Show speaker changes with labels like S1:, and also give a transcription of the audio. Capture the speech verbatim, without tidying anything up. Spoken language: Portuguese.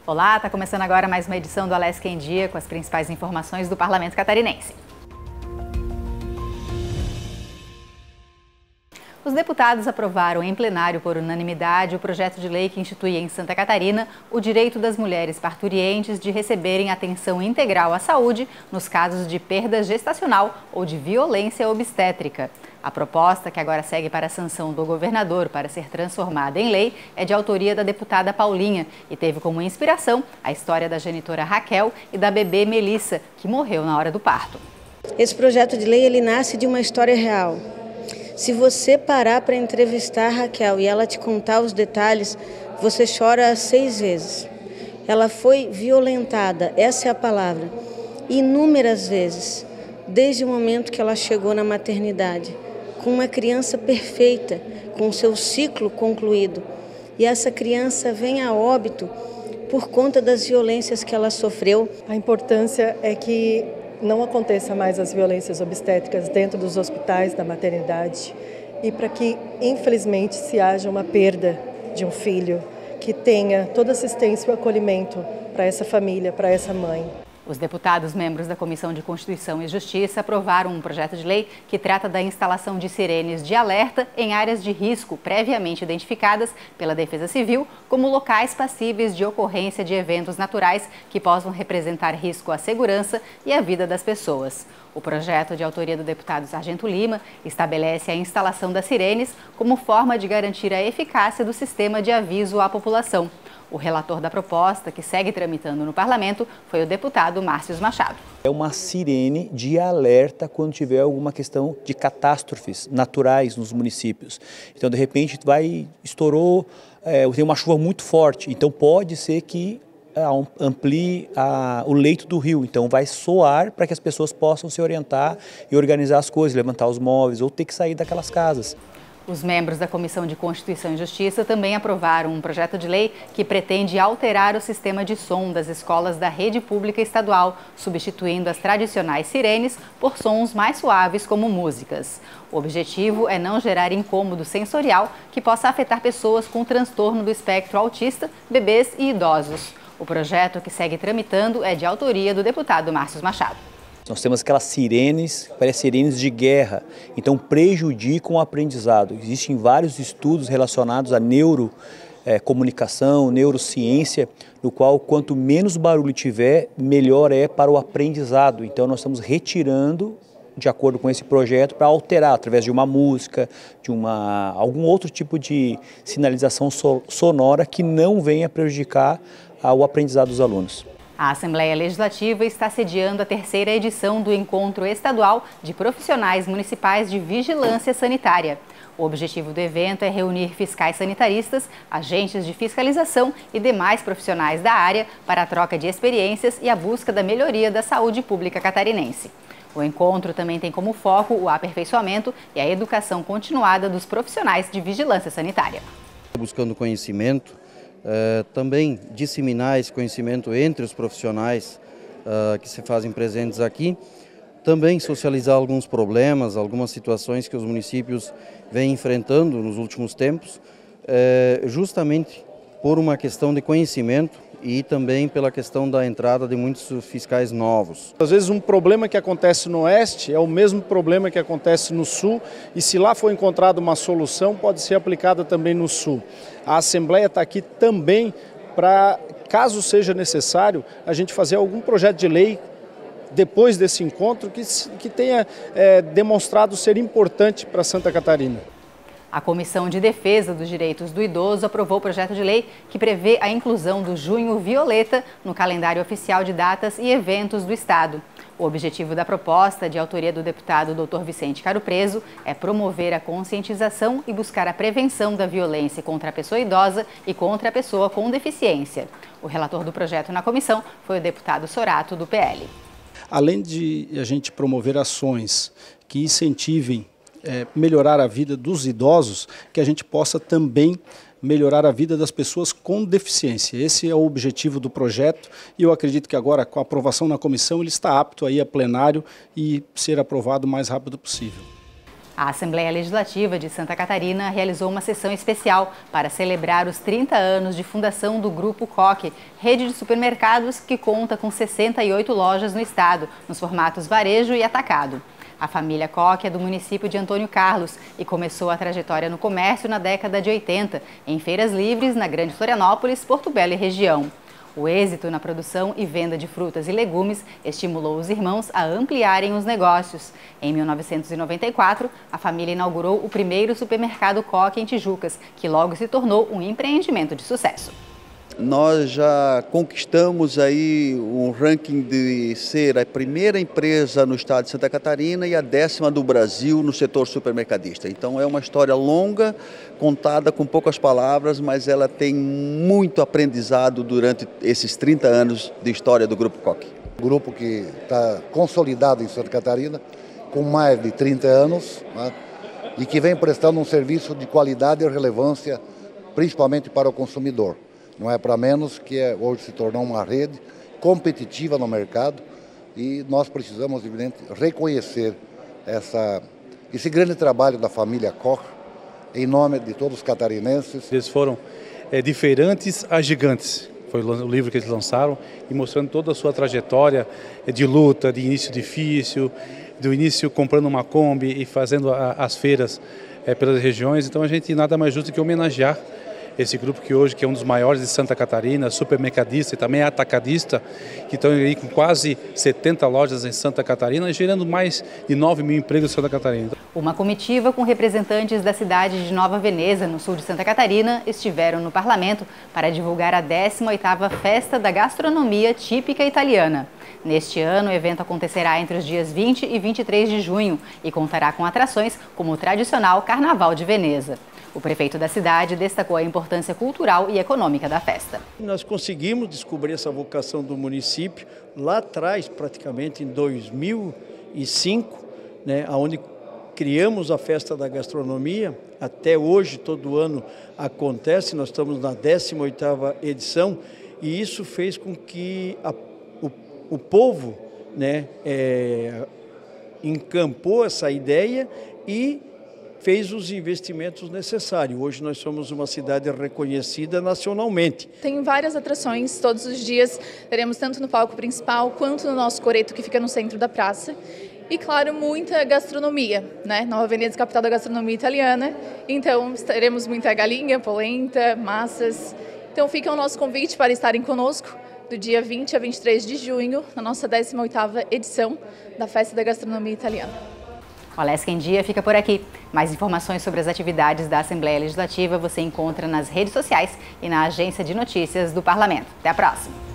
S1: Olá, está começando agora mais uma edição do Alesc em Dia com as principais informações do Parlamento Catarinense. Os deputados aprovaram em plenário por unanimidade o projeto de lei que institui em Santa Catarina o direito das mulheres parturientes de receberem atenção integral à saúde nos casos de perda gestacional ou de violência obstétrica. A proposta, que agora segue para a sanção do governador para ser transformada em lei, é de autoria da deputada Paulinha e teve como inspiração a história da genitora Raquel e da bebê Melissa, que morreu na hora do parto.
S2: Esse projeto de lei ele nasce de uma história real. Se você parar para entrevistar a Raquel e ela te contar os detalhes, você chora seis vezes. Ela foi violentada, essa é a palavra, inúmeras vezes, desde o momento que ela chegou na maternidade, com uma criança perfeita, com o seu ciclo concluído. E essa criança vem a óbito por conta das violências que ela sofreu.
S3: A importância é que não aconteça mais as violências obstétricas dentro dos hospitais da maternidade e para que, infelizmente, se haja uma perda de um filho, que tenha toda assistência e acolhimento para essa família, para essa mãe.
S1: Os deputados membros da Comissão de Constituição e Justiça aprovaram um projeto de lei que trata da instalação de sirenes de alerta em áreas de risco previamente identificadas pela Defesa Civil como locais passíveis de ocorrência de eventos naturais que possam representar risco à segurança e à vida das pessoas. O projeto, de autoria do deputado Sargento Lima, estabelece a instalação das sirenes como forma de garantir a eficácia do sistema de aviso à população. O relator da proposta, que segue tramitando no parlamento, foi o deputado Márcio Machado.
S4: É uma sirene de alerta quando tiver alguma questão de catástrofes naturais nos municípios. Então, de repente, vai, estourou, é, tem uma chuva muito forte, então pode ser que amplie a, o leito do rio, então vai soar para que as pessoas possam se orientar e organizar as coisas, levantar os móveis ou ter que sair daquelas casas.
S1: Os membros da Comissão de Constituição e Justiça também aprovaram um projeto de lei que pretende alterar o sistema de som das escolas da rede pública estadual, substituindo as tradicionais sirenes por sons mais suaves como músicas. O objetivo é não gerar incômodo sensorial que possa afetar pessoas com transtorno do espectro autista, bebês e idosos. O projeto, que segue tramitando, é de autoria do deputado Márcio Machado.
S4: Nós temos aquelas sirenes, parecem sirenes de guerra, então prejudicam o aprendizado. Existem vários estudos relacionados à neurocomunicação, neurociência, no qual quanto menos barulho tiver, melhor é para o aprendizado. Então nós estamos retirando, de acordo com esse projeto, para alterar através de uma música, de uma, algum outro tipo de sinalização sonora que não venha prejudicar o aprendizado dos alunos.
S1: A Assembleia Legislativa está sediando a terceira edição do Encontro Estadual de Profissionais Municipais de Vigilância Sanitária. O objetivo do evento é reunir fiscais sanitaristas, agentes de fiscalização e demais profissionais da área para a troca de experiências e a busca da melhoria da saúde pública catarinense. O encontro também tem como foco o aperfeiçoamento e a educação continuada dos profissionais de vigilância sanitária.
S5: Buscando conhecimento, Uh, também disseminar esse conhecimento entre os profissionais uh, que se fazem presentes aqui, também socializar alguns problemas, algumas situações que os municípios vêm enfrentando nos últimos tempos, uh, justamente por uma questão de conhecimento e também pela questão da entrada de muitos fiscais novos.
S6: Às vezes um problema que acontece no oeste é o mesmo problema que acontece no sul e se lá for encontrada uma solução pode ser aplicada também no sul. A Assembleia está aqui também para, caso seja necessário, a gente fazer algum projeto de lei depois desse encontro que, que tenha é, demonstrado ser importante para Santa Catarina.
S1: A Comissão de Defesa dos Direitos do Idoso aprovou o projeto de lei que prevê a inclusão do Junho Violeta no calendário oficial de datas e eventos do Estado. O objetivo da proposta, de autoria do deputado doutor Vicente Caro Preso, é promover a conscientização e buscar a prevenção da violência contra a pessoa idosa e contra a pessoa com deficiência. O relator do projeto na comissão foi o deputado Sorato, do P L.
S6: Além de a gente promover ações que incentivem É, melhorar a vida dos idosos, que a gente possa também melhorar a vida das pessoas com deficiência. Esse é o objetivo do projeto e eu acredito que agora, com a aprovação na comissão, ele está apto aí a plenário e ser aprovado o mais rápido possível.
S1: A Assembleia Legislativa de Santa Catarina realizou uma sessão especial para celebrar os trinta anos de fundação do Grupo Koch, rede de supermercados que conta com sessenta e oito lojas no estado, nos formatos varejo e atacado. A família Koch é do município de Antônio Carlos e começou a trajetória no comércio na década de oitenta, em feiras livres na Grande Florianópolis, Porto Belo e região. O êxito na produção e venda de frutas e legumes estimulou os irmãos a ampliarem os negócios. Em mil novecentos e noventa e quatro, a família inaugurou o primeiro supermercado Koch em Tijucas, que logo se tornou um empreendimento de sucesso.
S7: Nós já conquistamos aí um ranking de ser a primeira empresa no estado de Santa Catarina e a décima do Brasil no setor supermercadista. Então é uma história longa, contada com poucas palavras, mas ela tem muito aprendizado durante esses trinta anos de história do Grupo Koch.
S8: Um grupo que está consolidado em Santa Catarina, com mais de trinta anos, né, e que vem prestando um serviço de qualidade e relevância, principalmente para o consumidor. Não é para menos que é, hoje se tornou uma rede competitiva no mercado e nós precisamos, evidente, reconhecer essa, esse grande trabalho da família Koch em nome de todos os catarinenses.
S9: Eles foram é, diferentes a gigantes, foi o livro que eles lançaram, e mostrando toda a sua trajetória de luta, de início difícil, do início comprando uma Kombi e fazendo a, as feiras é, pelas regiões. Então a gente nada mais justo que homenagear esse grupo que hoje que é um dos maiores de Santa Catarina, supermercadista e também atacadista, que estão aí com quase setenta lojas em Santa Catarina, gerando mais de nove mil empregos em Santa Catarina.
S1: Uma comitiva com representantes da cidade de Nova Veneza, no sul de Santa Catarina, estiveram no parlamento para divulgar a décima oitava Festa da Gastronomia Típica Italiana. Neste ano, o evento acontecerá entre os dias vinte e vinte e três de junho e contará com atrações como o tradicional Carnaval de Veneza. O prefeito da cidade destacou a importância cultural e econômica da festa.
S10: Nós conseguimos descobrir essa vocação do município lá atrás, praticamente em dois mil e cinco, né, onde criamos a Festa da Gastronomia. Até hoje, todo ano acontece, nós estamos na décima oitava edição e isso fez com que a, o, o povo, né, é, encampou essa ideia e fez os investimentos necessários. Hoje nós somos uma cidade reconhecida nacionalmente.
S11: Tem várias atrações, todos os dias teremos tanto no palco principal quanto no nosso coreto que fica no centro da praça. E claro, muita gastronomia, né? Nova Veneza, capital da gastronomia italiana, então teremos muita galinha, polenta, massas. Então fica o nosso convite para estarem conosco do dia vinte a vinte e três de junho, na nossa décima oitava edição da Festa da Gastronomia Italiana.
S1: O Alesc em Dia fica por aqui. Mais informações sobre as atividades da Assembleia Legislativa você encontra nas redes sociais e na agência de notícias do Parlamento. Até a próxima!